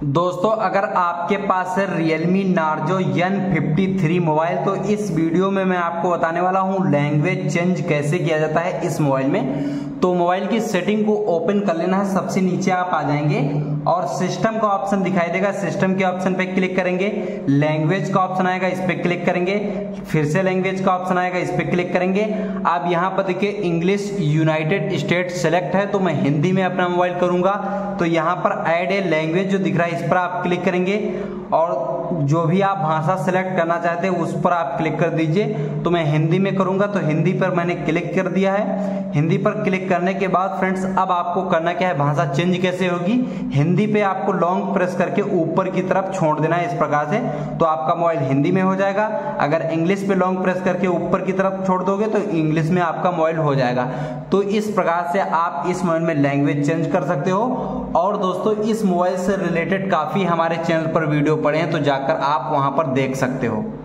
दोस्तों अगर आपके पास है Realme Narzo N53 मोबाइल, तो इस वीडियो में मैं आपको बताने वाला हूं लैंग्वेज चेंज कैसे किया जाता है इस मोबाइल में। तो मोबाइल की सेटिंग को ओपन कर लेना है। सबसे नीचे आप आ जाएंगे और सिस्टम का ऑप्शन दिखाई देगा, सिस्टम के ऑप्शन पे क्लिक करेंगे। लैंग्वेज का ऑप्शन आएगा, इस पे क्लिक करेंगे। फिर से लैंग्वेज का ऑप्शन आएगा, इस पे क्लिक करेंगे। आप यहाँ पर देखिए इंग्लिश यूनाइटेड स्टेट सेलेक्ट है, तो मैं हिंदी में अपना मोबाइल करूंगा। तो यहाँ पर ऐड ए लैंग्वेज जो दिख रहा है इस पर आप क्लिक करेंगे और जो भी आप भाषा सेलेक्ट करना चाहते हैं उस पर आप क्लिक कर दीजिए। तो मैं हिंदी में करूंगा, तो हिंदी पर मैंने क्लिक कर दिया है। हिंदी पर क्लिक करने के बाद फ्रेंड्स अब आपको करना क्या है, भाषा चेंज कैसे होगी। हिंदी पे आपको लॉन्ग प्रेस करके ऊपर की तरफ छोड़ देना है इस प्रकार से, तो आपका मोबाइल हिंदी में हो जाएगा। अगर इंग्लिश पे लॉन्ग प्रेस करके ऊपर की तरफ छोड़ दोगे तो इंग्लिश में आपका मोबाइल हो जाएगा। तो इस प्रकार से आप इस मोबाइल में लैंग्वेज चेंज कर सकते हो। और दोस्तों इस मोबाइल से रिलेटेड काफी हमारे चैनल पर वीडियो पड़े हैं, तो जाकर आप वहां पर देख सकते हो।